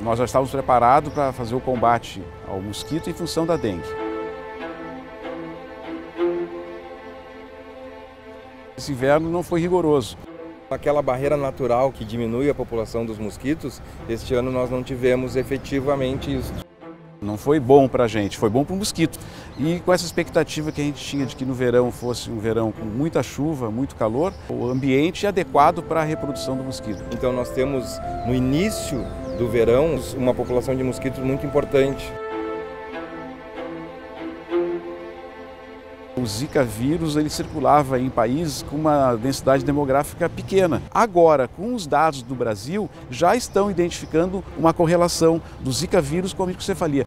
Nós já estávamos preparados para fazer o combate ao mosquito em função da dengue. Esse inverno não foi rigoroso. Aquela barreira natural que diminui a população dos mosquitos, este ano nós não tivemos efetivamente isso. Não foi bom para a gente, foi bom para o mosquito. E com essa expectativa que a gente tinha de que no verão fosse um verão com muita chuva, muito calor, o ambiente é adequado para a reprodução do mosquito. Então nós temos no início do verão uma população de mosquitos muito importante. O Zika vírus ele circulava em países com uma densidade demográfica pequena. Agora, com os dados do Brasil, já estão identificando uma correlação do Zika vírus com a microcefalia.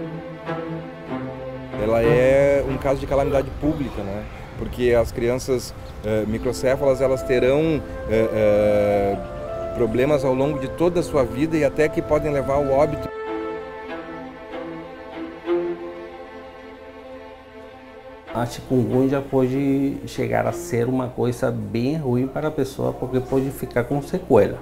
Ela é um caso de calamidade pública, né? Porque as crianças microcéfalas elas terão problemas ao longo de toda a sua vida e até que podem levar ao óbito. A chikungunya pode chegar a ser uma coisa bem ruim para a pessoa, porque pode ficar com sequela.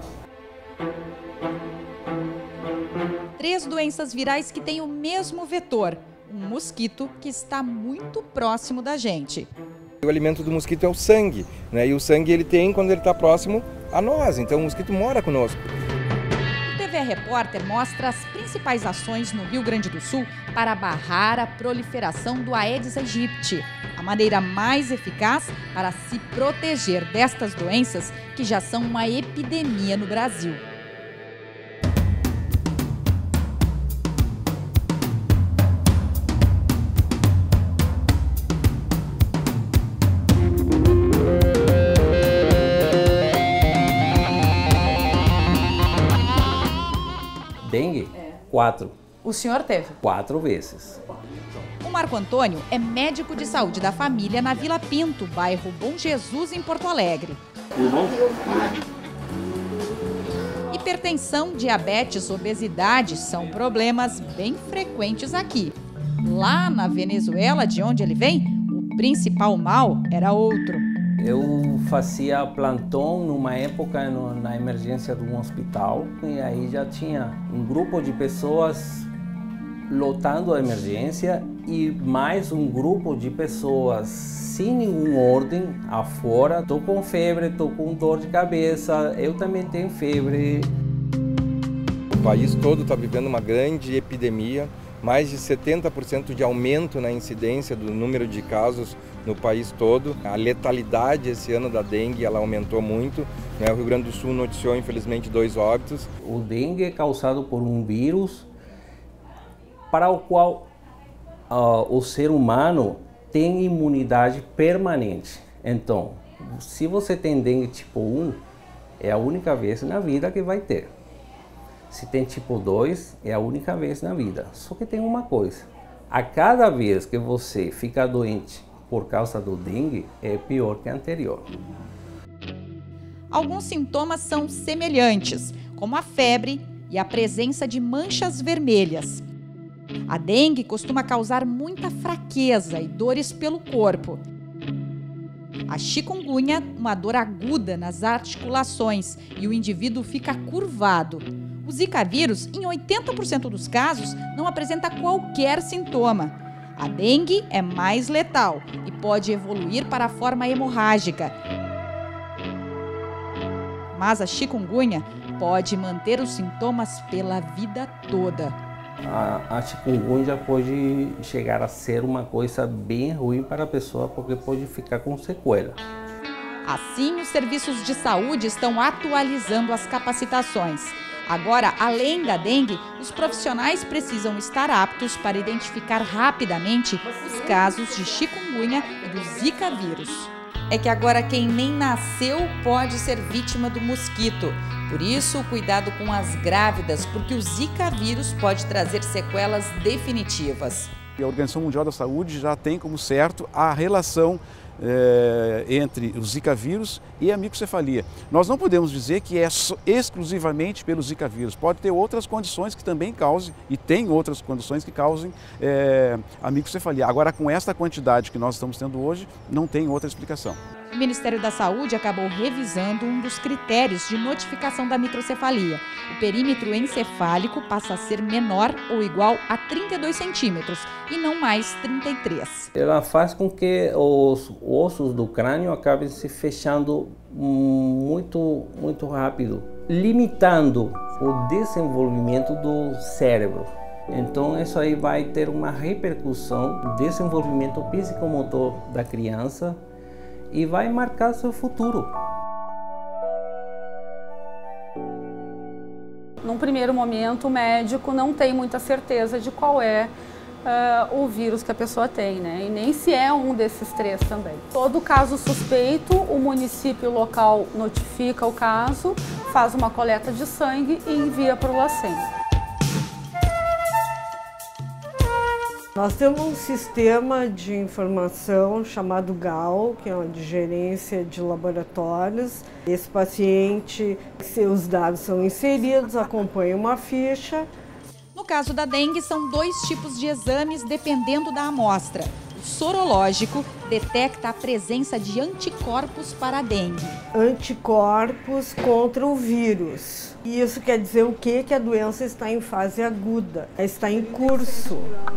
3 doenças virais que têm o mesmo vetor, um mosquito que está muito próximo da gente. O alimento do mosquito é o sangue, né? E o sangue ele tem quando ele está próximo a nós, então o mosquito mora conosco. O TV Repórter mostra as principais ações no Rio Grande do Sul para barrar a proliferação do Aedes aegypti, a maneira mais eficaz para se proteger destas doenças que já são uma epidemia no Brasil. Dengue? 4. O senhor teve? 4 vezes. O Marco Antônio é médico de saúde da família na Vila Pinto, bairro Bom Jesus, em Porto Alegre. Hipertensão, diabetes, obesidade são problemas bem frequentes aqui. Lá na Venezuela, de onde ele vem, o principal mal era outro. Eu fazia plantão numa época na emergência de um hospital e aí já tinha um grupo de pessoas lotando a emergência e mais um grupo de pessoas sem nenhuma ordem afora. Tô com febre, tô com dor de cabeça, eu também tenho febre. O país todo está vivendo uma grande epidemia, mais de 70% de aumento na incidência do número de casos no país todo. A letalidade esse ano da dengue ela aumentou muito, né? O Rio Grande do Sul noticiou infelizmente 2 óbitos. O dengue é causado por um vírus para o qual o ser humano tem imunidade permanente. Então, se você tem dengue tipo 1, é a única vez na vida que vai ter. Se tem tipo 2, é a única vez na vida. Só que tem uma coisa, a cada vez que você fica doente por causa do dengue, é pior que a anterior. Alguns sintomas são semelhantes, como a febre e a presença de manchas vermelhas. A dengue costuma causar muita fraqueza e dores pelo corpo. A chikungunya, uma dor aguda nas articulações e o indivíduo fica curvado. O Zika vírus, em 80% dos casos, não apresenta qualquer sintoma. A dengue é mais letal e pode evoluir para a forma hemorrágica. Mas a chikungunya pode manter os sintomas pela vida toda. A chikungunya pode chegar a ser uma coisa bem ruim para a pessoa, porque pode ficar com sequela. Assim, os serviços de saúde estão atualizando as capacitações. Agora, além da dengue, os profissionais precisam estar aptos para identificar rapidamente os casos de chikungunya e do Zika vírus. É que agora quem nem nasceu pode ser vítima do mosquito. Por isso, cuidado com as grávidas, porque o Zika vírus pode trazer sequelas definitivas. A Organização Mundial da Saúde já tem como certo a relação entre o Zika vírus e a microcefalia. Nós não podemos dizer que é exclusivamente pelo Zika vírus. Pode ter outras condições que também causem, e tem outras condições que causem a microcefalia. Agora, com esta quantidade que nós estamos tendo hoje, não tem outra explicação. O Ministério da Saúde acabou revisando um dos critérios de notificação da microcefalia. O perímetro encefálico passa a ser menor ou igual a 32 centímetros e não mais 33. Ela faz com que os ossos do crânio acabem se fechando muito rápido, limitando o desenvolvimento do cérebro. Então isso aí vai ter uma repercussão no desenvolvimento psicomotor da criança e vai marcar seu futuro. Num primeiro momento, o médico não tem muita certeza de qual é o vírus que a pessoa tem, né? E nem se é um desses três também. Todo caso suspeito, o município local notifica o caso, faz uma coleta de sangue e envia para o LACEN. Nós temos um sistema de informação chamado GAL, que é uma de gerência de laboratórios. Esse paciente, seus dados são inseridos, acompanha uma ficha. No caso da dengue, são 2 tipos de exames dependendo da amostra. O sorológico detecta a presença de anticorpos para a dengue. Anticorpos contra o vírus. E isso quer dizer o quê? Que a doença está em fase aguda, está em curso.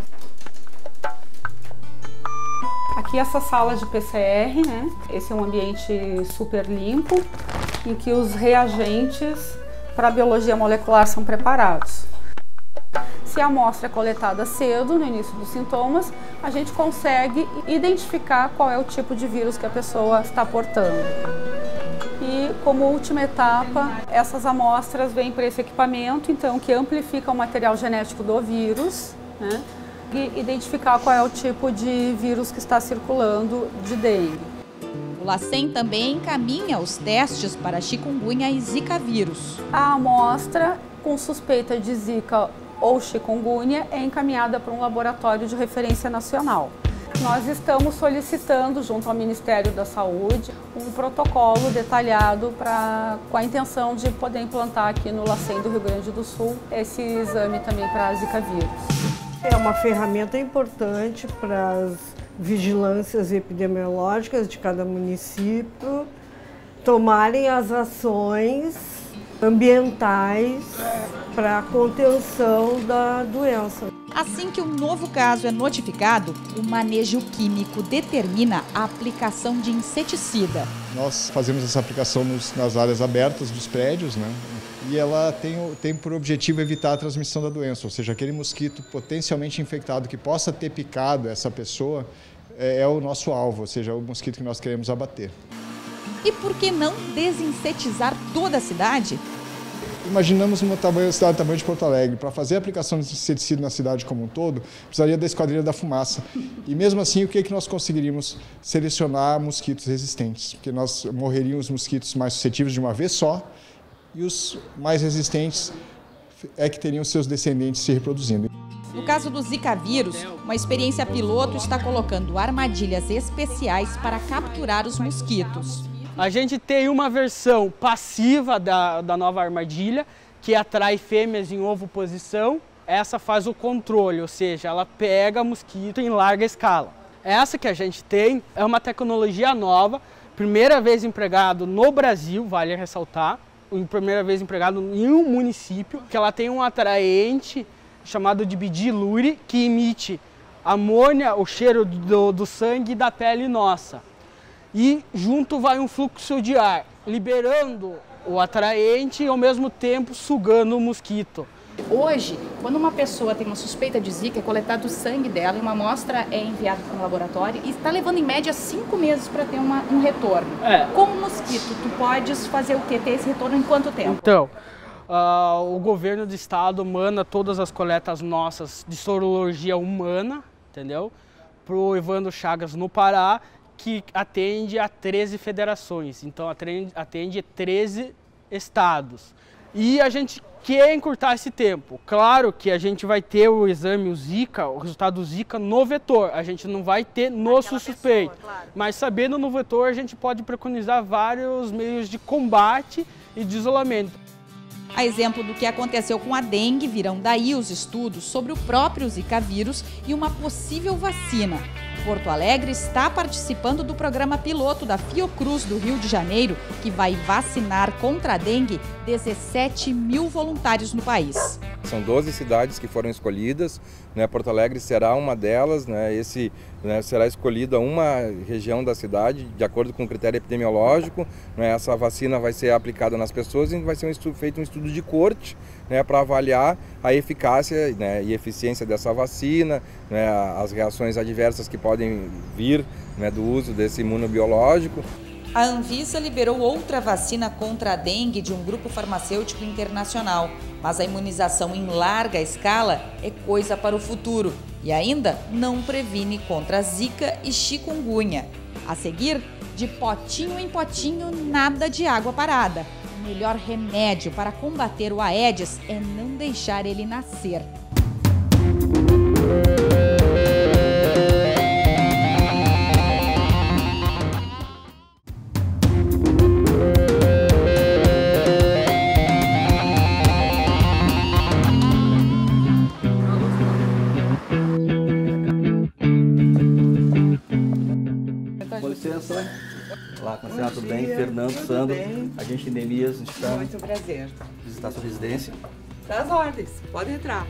Aqui essa sala de PCR, né? Esse é um ambiente super limpo, em que os reagentes para a biologia molecular são preparados. Se a amostra é coletada cedo, no início dos sintomas, a gente consegue identificar qual é o tipo de vírus que a pessoa está portando. E como última etapa, essas amostras vêm para esse equipamento, então, que amplifica o material genético do vírus, né? E identificar qual é o tipo de vírus que está circulando de dengue. O LACEN também encaminha os testes para chikungunya e Zika vírus. A amostra com suspeita de Zika ou chikungunya é encaminhada para um laboratório de referência nacional. Nós estamos solicitando, junto ao Ministério da Saúde, um protocolo detalhado com a intenção de poder implantar aqui no LACEN do Rio Grande do Sul esse exame também para Zika vírus. É uma ferramenta importante para as vigilâncias epidemiológicas de cada município tomarem as ações ambientais para a contenção da doença. Assim que um novo caso é notificado, o manejo químico determina a aplicação de inseticida. Nós fazemos essa aplicação nas áreas abertas dos prédios, né? E ela tem por objetivo evitar a transmissão da doença, ou seja, aquele mosquito potencialmente infectado que possa ter picado essa pessoa é o nosso alvo, ou seja, é o mosquito que nós queremos abater. E por que não desinsetizar toda a cidade? Imaginamos uma cidade do tamanho de Porto Alegre. Para fazer a aplicação de inseticida na cidade como um todo, precisaria da Esquadrilha da Fumaça. E mesmo assim, o que nós conseguiríamos? Selecionar mosquitos resistentes, porque nós morreríamos os mosquitos mais suscetíveis de uma vez só, e os mais resistentes é que teriam seus descendentes se reproduzindo. No caso do Zika vírus, uma experiência piloto está colocando armadilhas especiais para capturar os mosquitos. A gente tem uma versão passiva da nova armadilha, que atrai fêmeas em ovoposição. Essa faz o controle, ou seja, ela pega mosquito em larga escala. Essa que a gente tem é uma tecnologia nova, primeira vez empregado no Brasil, vale ressaltar. Primeira vez empregado em um município, que ela tem um atraente chamado de bidilure, que emite amônia, o cheiro do sangue e da pele nossa. E junto vai um fluxo de ar, liberando o atraente e ao mesmo tempo sugando o mosquito. Hoje, quando uma pessoa tem uma suspeita de Zika, é coletado o sangue dela e uma amostra é enviada para um laboratório e está levando em média 5 meses para ter um retorno. Como mosquito, tu podes fazer o quê? Ter esse retorno em quanto tempo? Então, o governo do estado manda todas as coletas nossas de sorologia humana, entendeu? Para o Evandro Chagas no Pará, que atende a 13 federações, então atende 13 estados. e a gente quer encurtar esse tempo. Claro que a gente vai ter o exame, o Zika, o resultado do Zika no vetor, a gente não vai ter no suspeito, claro. Mas sabendo no vetor a gente pode preconizar vários meios de combate e de isolamento. A exemplo do que aconteceu com a dengue, virão daí os estudos sobre o próprio Zika vírus e uma possível vacina. Porto Alegre está participando do programa piloto da Fiocruz do Rio de Janeiro, que vai vacinar contra a dengue 17 mil voluntários no país. São 12 cidades que foram escolhidas, né? Porto Alegre será uma delas, né? Será escolhida uma região da cidade de acordo com o critério epidemiológico, né? Essa vacina vai ser aplicada nas pessoas e vai ser feito um estudo de corte, né? Para avaliar a eficácia, né? E eficiência dessa vacina, né? As reações adversas que podem vir, né? Do uso desse imunobiológico. A Anvisa liberou outra vacina contra a dengue de um grupo farmacêutico internacional, mas a imunização em larga escala é coisa para o futuro e ainda não previne contra Zika e chikungunya. A seguir, de potinho em potinho, nada de água parada. O melhor remédio para combater o Aedes é não deixar ele nascer. Olá, Marcelo, tudo bem? Fernando, Sandro, agente de endemias, estamos. Muito prazer. Visitar sua residência. Das ordens, pode entrar.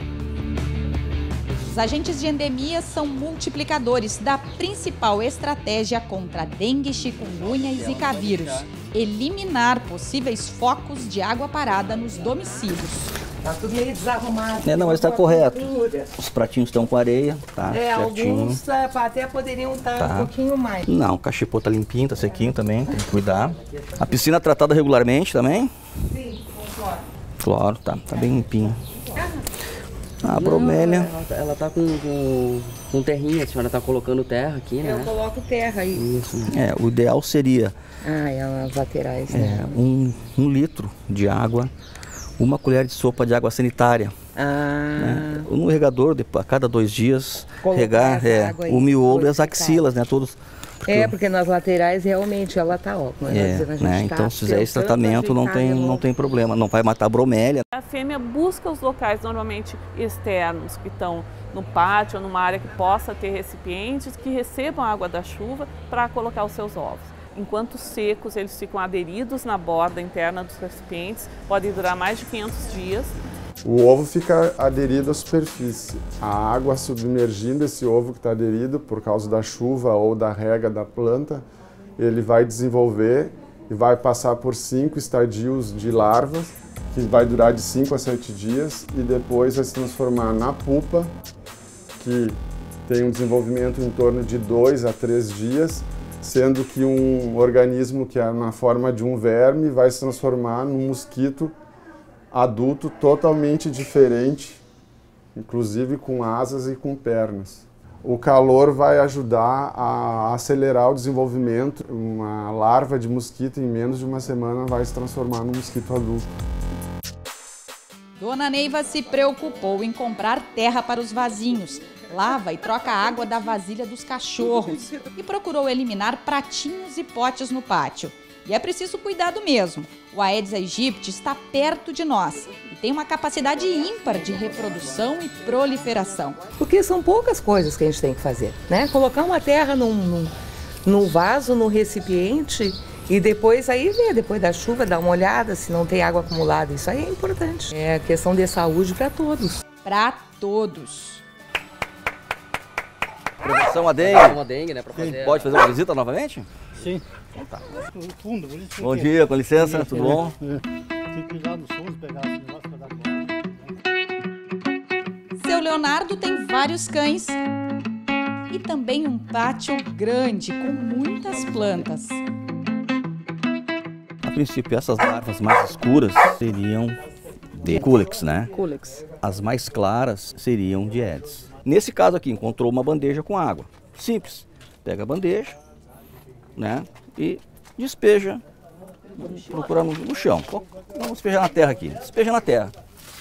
Os agentes de endemias são multiplicadores da principal estratégia contra dengue, chikungunya e zika vírus: eliminar possíveis focos de água parada nos domicílios. Tá tudo meio desarrumado. Não, mas está correto. Os pratinhos estão com areia, tá? Certinho. Alguns até poderiam estar um pouquinho mais. Não, o cachepô tá limpinho, tá sequinho também, tem que cuidar. A piscina tratada regularmente também? Sim, com cloro. Cloro, tá bem limpinho. A bromélia. Ela tá com terrinha, a senhora tá colocando terra aqui, né? Eu coloco terra aí. Isso. O ideal seria... as laterais, né? 1 litro de água, 1 colher de sopa de água sanitária. Né? No regador, a cada 2 dias, colocar regar o miolo e as axilas, né? Todos. Porque nas laterais realmente ela tá ótima. Então se fizer esse tratamento não tem problema, não vai matar a bromélia. A fêmea busca os locais normalmente externos, que estão no pátio ou numa área que possa ter recipientes que recebam água da chuva para colocar os seus ovos. Enquanto secos, eles ficam aderidos na borda interna dos recipientes, podem durar mais de 500 dias. O ovo fica aderido à superfície. A água submergindo esse ovo que está aderido por causa da chuva ou da rega da planta, ele vai desenvolver e vai passar por 5 estadios de larvas, que vai durar de 5 a 7 dias, e depois vai se transformar na pupa, que tem um desenvolvimento em torno de 2 a 3 dias, sendo que um organismo que é na forma de um verme vai se transformar num mosquito adulto totalmente diferente, inclusive com asas e com pernas. O calor vai ajudar a acelerar o desenvolvimento. Uma larva de mosquito em menos de 1 semana vai se transformar num mosquito adulto. Dona Neiva se preocupou em comprar terra para os vasinhos, lava e troca a água da vasilha dos cachorros e procurou eliminar pratinhos e potes no pátio. E é preciso cuidado mesmo. O Aedes aegypti está perto de nós e tem uma capacidade ímpar de reprodução e proliferação. Porque são poucas coisas que a gente tem que fazer, né? Colocar uma terra num vaso, num recipiente e depois aí ver, depois da chuva, dar uma olhada se não tem água acumulada. Isso aí é importante. É questão de saúde para todos. Para todos. Prevenção a dengue, né? Pra fazer pode fazer uma visita novamente? Sim. Então tá. Bom dia, com licença, tudo bom? Tem que cuidar dos sons, pegar esse negócio para dar banho. Seu Leonardo tem vários cães e também um pátio grande com muitas plantas. A princípio, essas larvas mais escuras seriam de Culex, né? Culex. As mais claras seriam de Aedes. Nesse caso aqui, encontrou uma bandeja com água. Simples. Pega a bandeja, né? E despeja procurar no chão. Vamos despejar na terra aqui. Despeja na terra.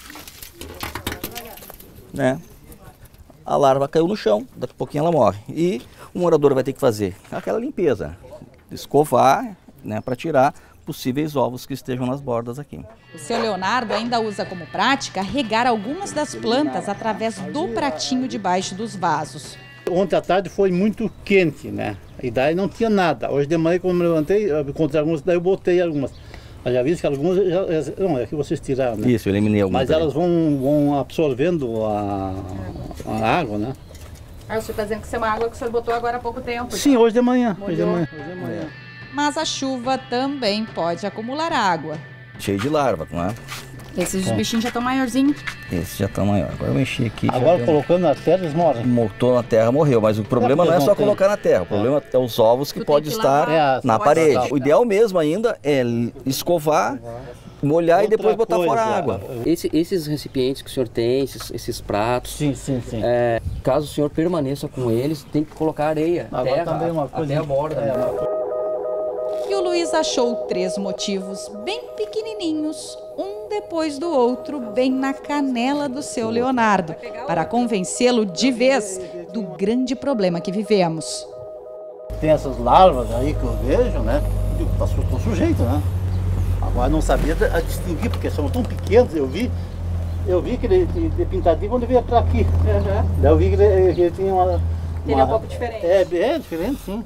Né? A larva caiu no chão, daqui a pouquinho ela morre. E o morador vai ter que fazer aquela limpeza, escovar, né, para tirar possíveis ovos que estejam nas bordas aqui. O seu Leonardo ainda usa como prática regar algumas das plantas através do pratinho debaixo dos vasos. Ontem à tarde foi muito quente, né? E daí não tinha nada. Hoje de manhã, quando eu levantei, eu encontrei algumas, daí eu botei algumas. Eu já vi que algumas, não, é que vocês tiraram, né? Isso, eu eliminei algumas. Mas elas vão absorvendo a água, né? Ah, o senhor está dizendo que isso é uma água que o senhor botou agora há pouco tempo? Sim, hoje de manhã. Hoje de manhã. Mas a chuva também pode acumular água. Cheio de larva, não é? Esses bichinhos já estão maiorzinhos. Esse já está maior. Agora eu mexi aqui. Agora colocando na terra eles morrem. Botou na terra, morreu. Mas o problema não é só colocar na terra. O problema é os ovos que podem estar na parede. O ideal mesmo ainda é escovar, molhar e depois botar fora a água. Esses recipientes que o senhor tem, esses pratos, sim. caso o senhor permaneça com eles, tem que colocar areia, terra, também uma coisa até a borda. E o Luiz achou 3 motivos bem pequenininhos, um depois do outro, bem na canela do seu Leonardo, para convencê-lo de vez do grande problema que vivemos. Tem essas larvas aí que eu vejo, né? Estou sujeito, né? Agora não sabia distinguir, porque são tão pequenos, eu vi que ele pintadinho quando veio para aqui. Daí eu vi que ele tinha uma... Ele é um pouco diferente. É diferente, sim.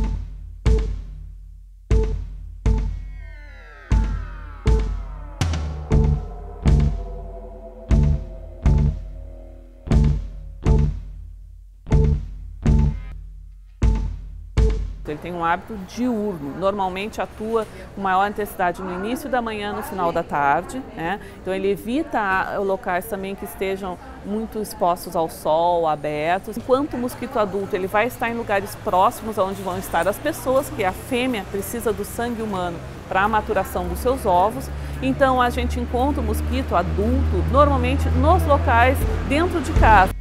Ele tem um hábito diurno, normalmente atua com maior intensidade no início da manhã, no final da tarde, né? Então ele evita locais também que estejam muito expostos ao sol, abertos. Enquanto o mosquito adulto ele vai estar em lugares próximos aonde vão estar as pessoas, que a fêmea precisa do sangue humano para a maturação dos seus ovos. Então a gente encontra o mosquito adulto normalmente nos locais dentro de casa.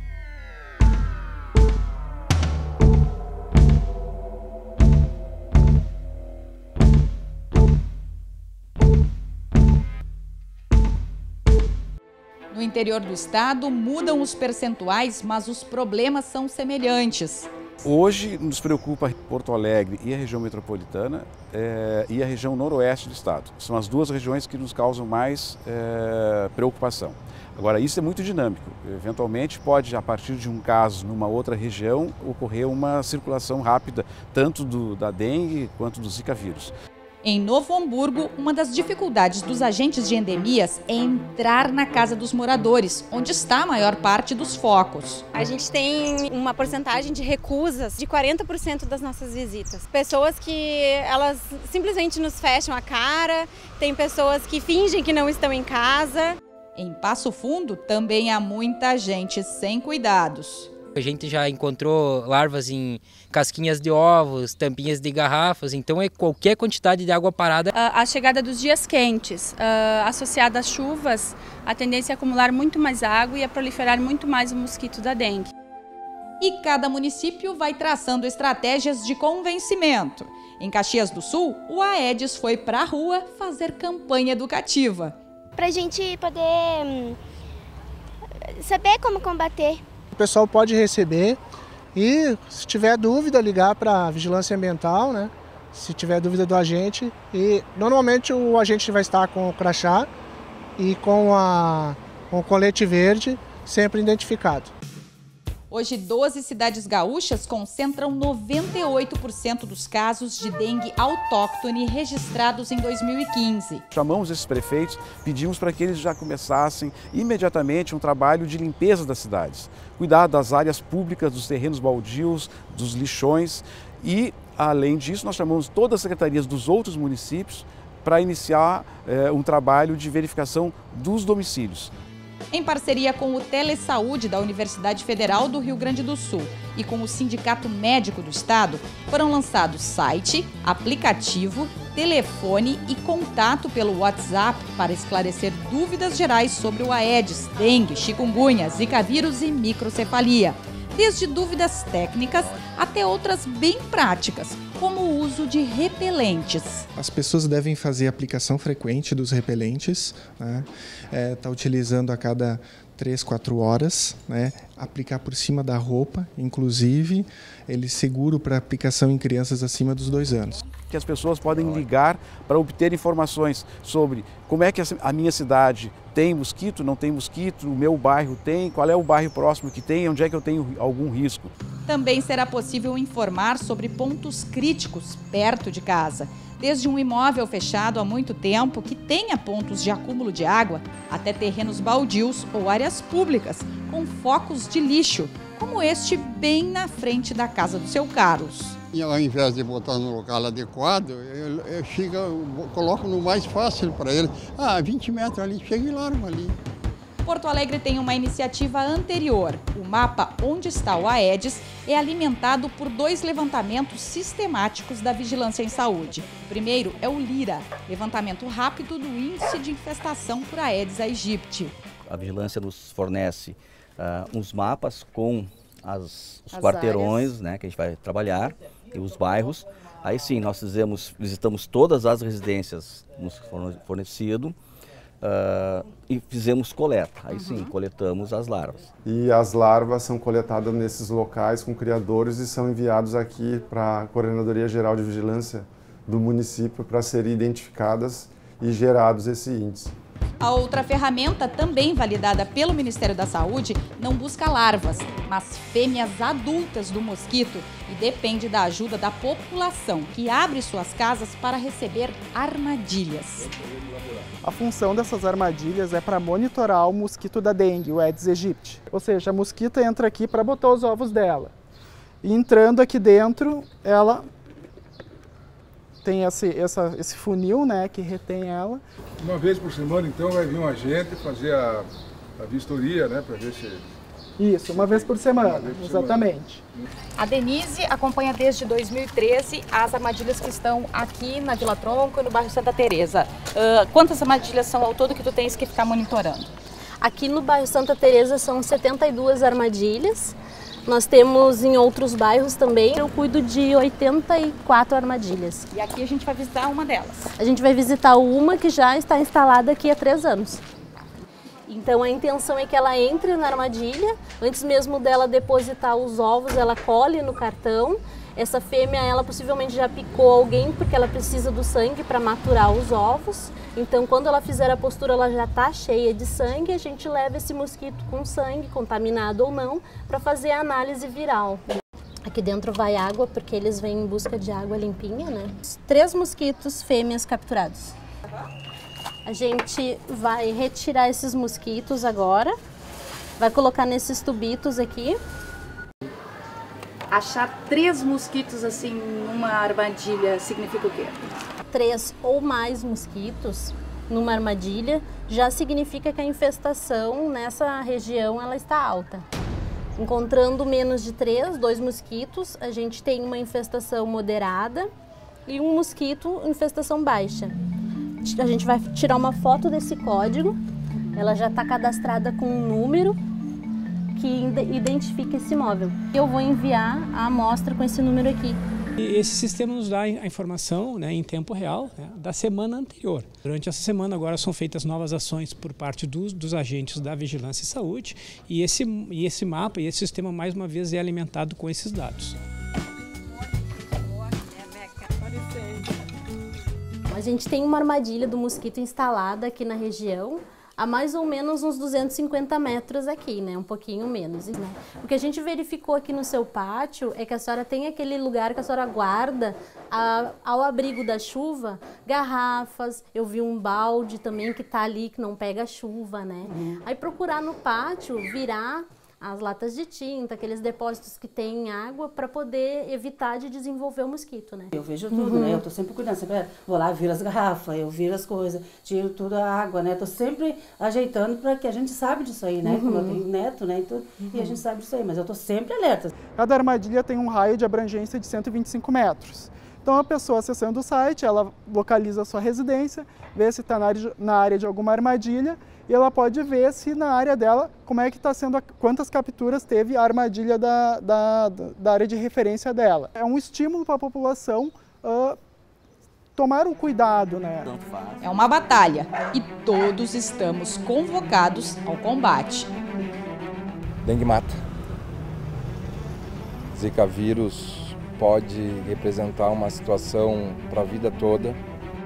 No interior do estado, mudam os percentuais, mas os problemas são semelhantes. Hoje nos preocupa Porto Alegre e a região metropolitana e a região noroeste do estado. São as 2 regiões que nos causam mais preocupação. Agora, isso é muito dinâmico. Eventualmente pode, a partir de um caso numa outra região, ocorrer uma circulação rápida, tanto da dengue quanto do zika vírus. Em Novo Hamburgo, uma das dificuldades dos agentes de endemias é entrar na casa dos moradores, onde está a maior parte dos focos. A gente tem uma porcentagem de recusas de 40% das nossas visitas. Pessoas que elas simplesmente nos fecham a cara, tem pessoas que fingem que não estão em casa. Em Passo Fundo, também há muita gente sem cuidados. A gente já encontrou larvas em casquinhas de ovos, tampinhas de garrafas, então é qualquer quantidade de água parada. A chegada dos dias quentes, associada às chuvas, a tendência é acumular muito mais água e a proliferar muito mais o mosquito da dengue. E cada município vai traçando estratégias de convencimento. Em Caxias do Sul, o Aedes foi para a rua fazer campanha educativa. Para a gente poder saber como combater. O pessoal pode receber e, se tiver dúvida, ligar para a Vigilância Ambiental, né? Se tiver dúvida do agente. E normalmente o agente vai estar com o crachá e com o colete verde, sempre identificado. Hoje, 12 cidades gaúchas concentram 98% dos casos de dengue autóctone registrados em 2015. Chamamos esses prefeitos, pedimos para que eles já começassem imediatamente um trabalho de limpeza das cidades. Cuidar das áreas públicas, dos terrenos baldios, dos lixões e, além disso, nós chamamos todas as secretarias dos outros municípios para iniciar um trabalho de verificação dos domicílios. Em parceria com o Telesaúde da Universidade Federal do Rio Grande do Sul e com o Sindicato Médico do Estado, foram lançados site, aplicativo, telefone e contato pelo WhatsApp para esclarecer dúvidas gerais sobre o Aedes, dengue, chikungunya, zika vírus e microcefalia. Desde dúvidas técnicas até outras bem práticas, como o uso de repelentes. As pessoas devem fazer aplicação frequente dos repelentes, né? Tá utilizando a cada 3, 4 horas, né? Aplicar por cima da roupa, inclusive, ele é seguro para aplicação em crianças acima dos 2 anos. Que as pessoas podem ligar para obter informações sobre como é que a minha cidade tem mosquito, não tem mosquito, o meu bairro tem, qual é o bairro próximo que tem, onde é que eu tenho algum risco. Também será possível informar sobre pontos críticos perto de casa, desde um imóvel fechado há muito tempo que tenha pontos de acúmulo de água, até terrenos baldios ou áreas públicas com focos de lixo, como este bem na frente da casa do seu Carlos. E ao invés de botar no local adequado, eu coloco no mais fácil para ele. 20 metros ali, chega e largo ali. Porto Alegre tem uma iniciativa anterior. O mapa Onde Está o Aedes é alimentado por 2 levantamentos sistemáticos da Vigilância em Saúde. O primeiro é o LIRA, levantamento rápido do índice de infestação por Aedes aegypti. A Vigilância nos fornece uns mapas com os quarteirões, né, que a gente vai trabalhar, e os bairros. Aí sim, nós visitamos todas as residências nos fornecido. E fizemos coleta, aí sim, coletamos as larvas. E as larvas são coletadas nesses locais com criadores e são enviados aqui para a Coordenadoria Geral de Vigilância do município para serem identificadas e gerados esse índice. A outra ferramenta, também validada pelo Ministério da Saúde, não busca larvas, mas fêmeas adultas do mosquito e depende da ajuda da população, que abre suas casas para receber armadilhas. A função dessas armadilhas é para monitorar o mosquito da dengue, o Aedes aegypti. Ou seja, a mosquita entra aqui para botar os ovos dela. E entrando aqui dentro, ela tem esse funil, né, que retém ela. Uma vez por semana, então, vai vir um agente fazer a vistoria, né, para ver se... Isso, uma vez por semana, exatamente. A Denise acompanha desde 2013 as armadilhas que estão aqui na Vila Tronco e no bairro Santa Teresa. Quantas armadilhas são ao todo que tu tens que ficar monitorando? Aqui no bairro Santa Teresa são 72 armadilhas. Nós temos em outros bairros também, eu cuido de 84 armadilhas. E aqui a gente vai visitar uma delas. A gente vai visitar uma que já está instalada aqui há 3 anos. Então a intenção é que ela entre na armadilha, antes mesmo dela depositar os ovos, ela colhe no cartão. Essa fêmea, ela possivelmente já picou alguém porque ela precisa do sangue para maturar os ovos. Então quando ela fizer a postura, ela já está cheia de sangue, a gente leva esse mosquito com sangue, contaminado ou não, para fazer a análise viral. Aqui dentro vai água, porque eles vêm em busca de água limpinha, né? 3 mosquitos fêmeas capturados. A gente vai retirar esses mosquitos agora, vai colocar nesses tubitos aqui. Achar 3 mosquitos assim numa armadilha significa o quê? 3 ou mais mosquitos numa armadilha já significa que a infestação nessa região ela está alta. Encontrando menos de 3, 2 mosquitos, a gente tem uma infestação moderada e um mosquito infestação baixa. A gente vai tirar uma foto desse código, ela já está cadastrada com um número que identifica esse imóvel. Eu vou enviar a amostra com esse número aqui. E esse sistema nos dá a informação, né, em tempo real, né, da semana anterior. Durante essa semana agora são feitas novas ações por parte dos agentes da Vigilância e Saúde e esse mapa e esse sistema mais uma vez é alimentado com esses dados. A gente tem uma armadilha do mosquito instalada aqui na região, a mais ou menos uns 250 metros aqui, né? Um pouquinho menos, né? O que a gente verificou aqui no seu pátio é que a senhora tem aquele lugar que a senhora guarda ao abrigo da chuva, garrafas, eu vi um balde também que tá ali, que não pega chuva, né? Aí procurar no pátio, virar as latas de tinta, aqueles depósitos que tem água, para poder evitar de desenvolver o mosquito, né? Eu vejo tudo, né? Eu tô sempre cuidando, sempre vou lá, viro as garrafas, eu viro as coisas, tiro tudo a água, né? Tô sempre ajeitando para que a gente sabe disso aí, né? Como eu tenho neto, né? E, tudo, e a gente sabe disso aí, mas eu tô sempre alerta. Cada armadilha tem um raio de abrangência de 125 metros. Então a pessoa acessando o site, ela localiza a sua residência, vê se está na área de alguma armadilha e ela pode ver se na área dela, como é que está sendo, quantas capturas teve a armadilha da área de referência dela. É um estímulo para a população tomar um cuidado, né? É uma batalha e todos estamos convocados ao combate. Dengue mata. Zika vírus pode representar uma situação para a vida toda.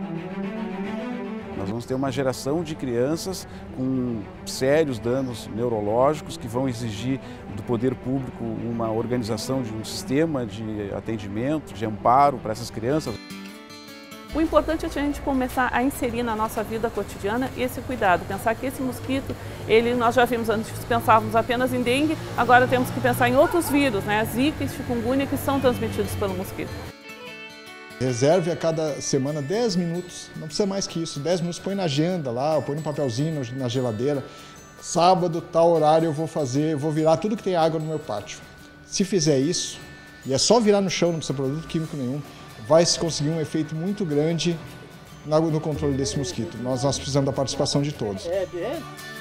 Nós vamos ter uma geração de crianças com sérios danos neurológicos que vão exigir do poder público uma organização de um sistema de atendimento, de amparo para essas crianças. O importante é a gente começar a inserir na nossa vida cotidiana esse cuidado, pensar que esse mosquito, nós já vimos antes, pensávamos apenas em dengue, agora temos que pensar em outros vírus, né? Zika e chikungunya, que são transmitidos pelo mosquito. Reserve a cada semana 10 minutos, não precisa mais que isso, 10 minutos, põe na agenda lá, põe num papelzinho na geladeira. Sábado, tal horário eu vou virar tudo que tem água no meu pátio. Se fizer isso, e é só virar no chão, não precisa produto químico nenhum, vai se conseguir um efeito muito grande no controle desse mosquito. Nós precisamos da participação de todos.